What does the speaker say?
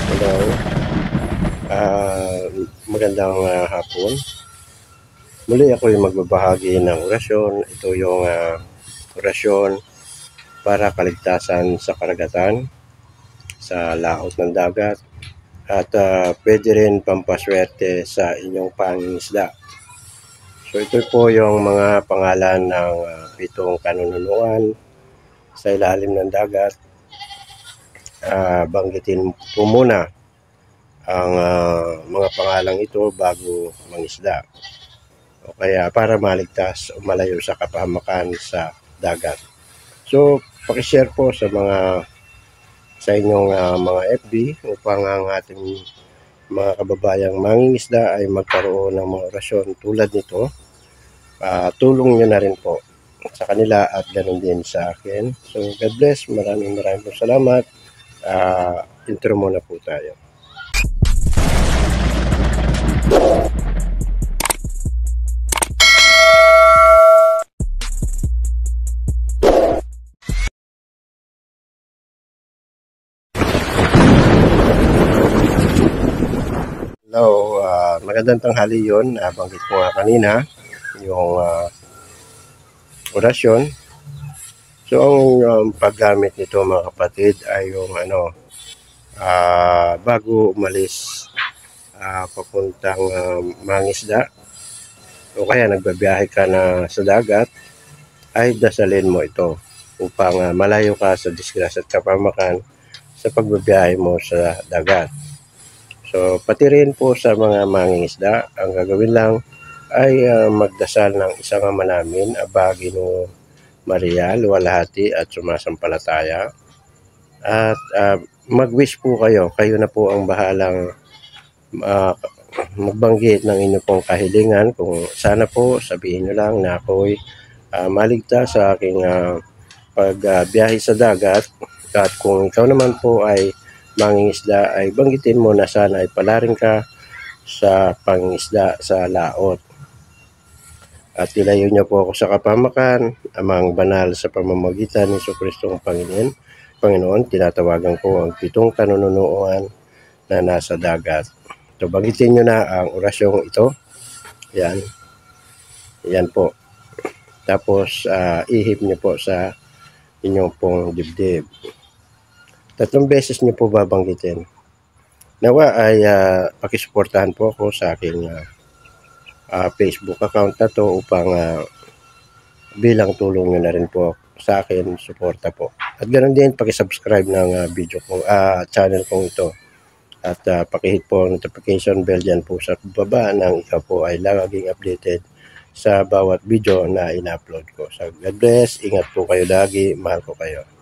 Hello, ah, magandang hapon. Muli ako yung magbabahagi ng orasyon. Ito yung orasyon para kaligtasan sa karagatan, sa laot ng dagat, at pwede rin pampaswerte sa inyong pangingisda. So ito po yung mga pangalan ng pitong kanununuan sa ilalim ng dagat. Banggitin po muna ang mga pangalang ito bago mangisda, o kaya para maligtas o malayo sa kapahamakan sa dagat. So, paki-share po sa inyong mga FB upang ang ating mga kababayang mangingisda ay magkaroon ng mga orasyon tulad nito. Tulong nyo na rin po sa kanila at ganoon din sa akin. So, God bless. Maraming po salamat. Intro muna po tayo. Hello, magandang tanghali yun. Banggit ko nga kanina yung orasyon. So, ang paggamit nito mga kapatid ay yung bago umalis papuntang mangisda o kaya nagbabiyahe ka na sa dagat, ay dasalin mo ito upang malayo ka sa disgrasya at kapamakan sa pagbabiyahe mo sa dagat. So, pati rin po sa mga mangingisda, ang gagawin lang ay magdasal ng isang ama namin, Aba Ginoo Maria, luwalhati at sumasampalataya. At mag-wish po kayo. Kayo na po ang bahalang magbanggit ng inyong pong kahilingan. Kung sana po, sabihin nyo lang na ako'y maligtas sa aking pagbiyahe sa dagat. At kung ikaw naman po ay mangingisda, ay banggitin mo na sana ay palarin ka sa pangingisda sa laot. At ilayo niyo po ako sa kapamakan, Amang Banal sa pamamagitan ni Jesucristong Panginoon, tinatawagan ko ang pitong kanununuan na nasa dagat. So, banggitin niyo na ang orasyong ito. Yan. Yan po. Tapos, ihip niyo po sa inyong pong dibdib. 3 beses niyo po babanggitin. Nawa ay pakisuportahan po ako sa aking Facebook account na to upang bilang tulong nyo na rin po sa akin, suporta po. At ganoon din, pakisubscribe ng video kong channel kong ito. At pakihit po ang notification bell dyan po sa baba nang ikaw po ay laging updated sa bawat video na ina-upload ko. So, God bless. Ingat po kayo lagi. Mahal ko kayo.